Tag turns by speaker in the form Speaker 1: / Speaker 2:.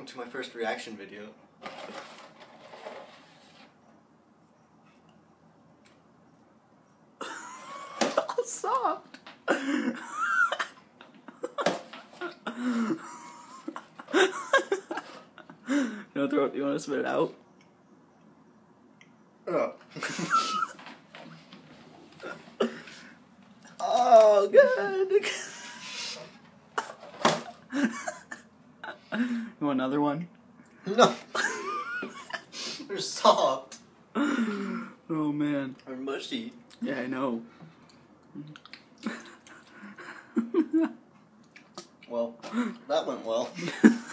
Speaker 1: welcome to my first reaction video.
Speaker 2: Soft. You want to spit it out?
Speaker 1: Oh.
Speaker 2: Oh, good. You want another one?
Speaker 1: No. They're soft.
Speaker 2: Oh, man.
Speaker 1: They're mushy.
Speaker 2: Yeah, I know.
Speaker 1: Well, that went well.